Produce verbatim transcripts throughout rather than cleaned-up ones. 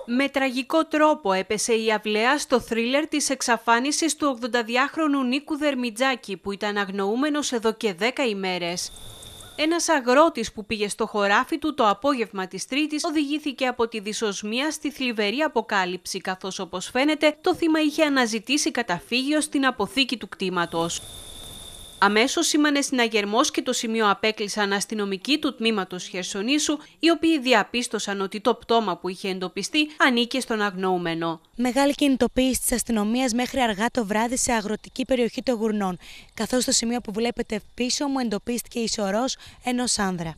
Με τραγικό τρόπο έπεσε η αυλαία στο θρίλερ της εξαφάνισης του ογδονταδυάχρονου Νίκου Δερμιτζάκη, που ήταν αγνοούμενος εδώ και δέκα ημέρες. Ένας αγρότης που πήγε στο χωράφι του το απόγευμα της Τρίτης οδηγήθηκε από τη δυσοσμία στη θλιβερή αποκάλυψη, καθώς όπως φαίνεται το θύμα είχε αναζητήσει καταφύγιο στην αποθήκη του κτήματος. Αμέσως σήμανε συναγερμός και το σημείο απέκλεισαν αστυνομικοί του τμήματος Χερσονήσου, οι οποίοι διαπίστωσαν ότι το πτώμα που είχε εντοπιστεί ανήκε στον αγνοούμενο. Μεγάλη κινητοποίηση της αστυνομίας μέχρι αργά το βράδυ σε αγροτική περιοχή των Γουρνών, καθώς στο σημείο που βλέπετε πίσω μου εντοπίστηκε η σωρός ενός άνδρα.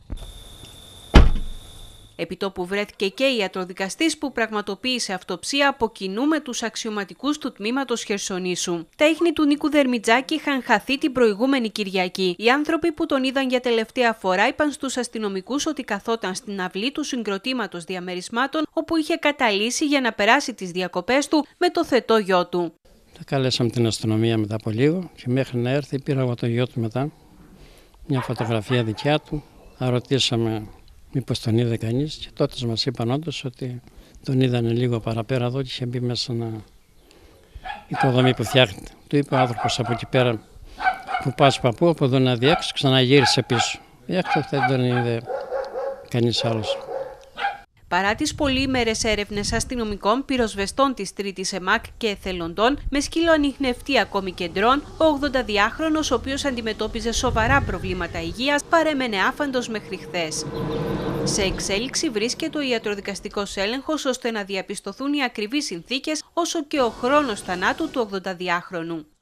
Επιτόπου βρέθηκε και η ιατροδικαστής που πραγματοποίησε αυτοψία από κοινού με τους αξιωματικούς του τμήματος Χερσονήσου. Τα ίχνη του Νίκου Δερμιτζάκη είχαν χαθεί την προηγούμενη Κυριακή. Οι άνθρωποι που τον είδαν για τελευταία φορά είπαν στους αστυνομικούς ότι καθόταν στην αυλή του συγκροτήματος διαμερισμάτων, όπου είχε καταλύσει για να περάσει τις διακοπές του με το θετό γιο του. Τα καλέσαμε την αστυνομία μετά από λίγο και μέχρι να έρθει πήρα εγώ το γιο του μετά, μια φωτογραφία δικιά του, ρωτήσαμε μήπως τον είδε κανείς, και τότε μας είπαν όντως ότι τον είδανε λίγο παραπέρα εδώ και είχε μπει μέσα ένα οικοδομή που φτιάχνεται. Του είπε ο άνθρωπος από εκεί πέρα που πας παππού, από εδώ να διέξω, ξαναγύρισε πίσω. Έκτοτε δεν τον είδε κανείς άλλος. Παρά τις πολύμερες έρευνες αστυνομικών, πυροσβεστών της Τρίτης ΕΜΑΚ και εθελοντών, με σκύλο ανιχνευτή ακόμη κεντρών, ο ογδονταδυάχρονος, ο οποίος αντιμετώπιζε σοβαρά προβλήματα υγείας, παρέμενε άφαντος μέχρι χθες. Σε εξέλιξη βρίσκεται ο ιατροδικαστικός έλεγχος ώστε να διαπιστωθούν οι ακριβείς συνθήκες όσο και ο χρόνος θανάτου του ογδονταδυάχρονου.